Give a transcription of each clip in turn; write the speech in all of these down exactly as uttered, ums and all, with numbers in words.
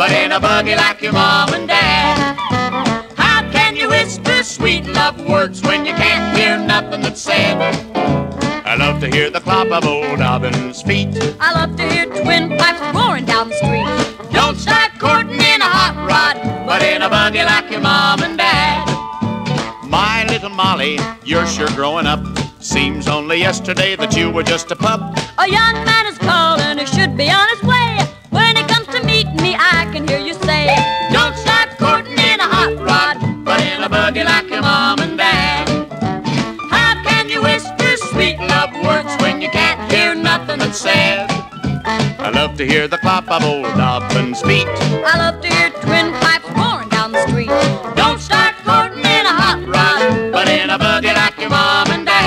but in a buggy like your mom and dad. How can you whisper sweet love words when you can't hear nothing that's said? I love to hear the clop of old Dobbin's feet. I love to hear twin pipes roaring down the street. Don't start courting in a hot rod, but in a buggy like your mom and dad. My little Molly, you're sure growing up. Seems only yesterday that you were just a pup. A young man is calling, he should be on his way. When he comes to meet me, I can hear you say, don't start courting in a hot rod, but in a buggy like your mom and dad. How can you whisper sweet love words when you can't hear nothing that's said? I love to hear the clop of old Dobbin's feet. I love to hear twin pipes roaring down the street. Don't start courting in a hot rod, but in a buggy like your mom and dad.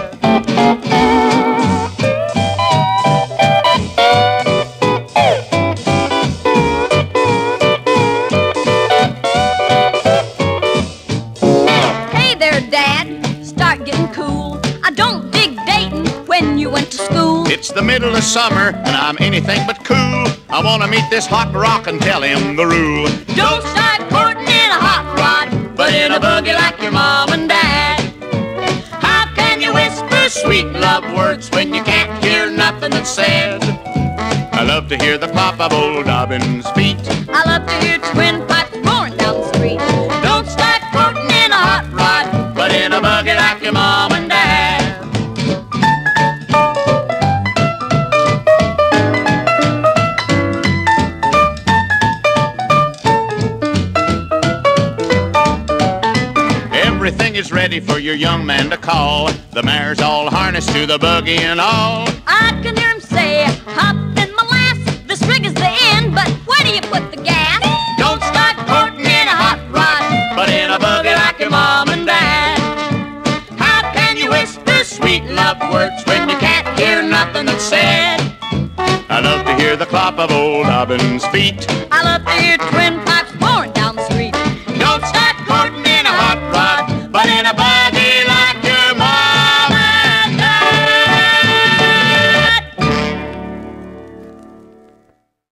Hey there, Dad, start getting cool. I don't dig dating when you went to school. It's the middle of summer and I'm anything but cool. I wanna meet this hot rock and tell him the rule. Don't start courting in a hot rod, but in a buggy like your mom and dad. How can you whisper sweet love words when you can't hear nothing that's said? I love to hear the clop of old Dobbin's feet. I love to hear twin pipes roaring down the street. Don't start courting in a hot rod, but in a buggy like your mom and dad. Everything is ready for your young man to call. The mare's all harnessed to the buggy and all. I can hear him say, hop in molasses, this rig is the end, but where do you put the gas? Don't start courting in a hot rod, but in a buggy like your mom and dad. How can you whisper sweet love words when you can't hear nothing that's said? I love to hear the clop of old Dobbin's feet. I love to hear twin pipes roaring